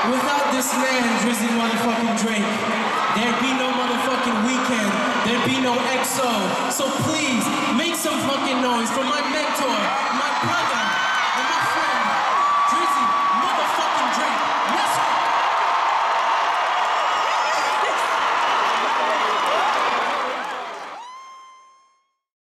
Without this man, Drizzy motherfucking Drake, there'd be no motherfucking Weeknd, there'd be no EXO. So please, make some fucking noise for my mentor,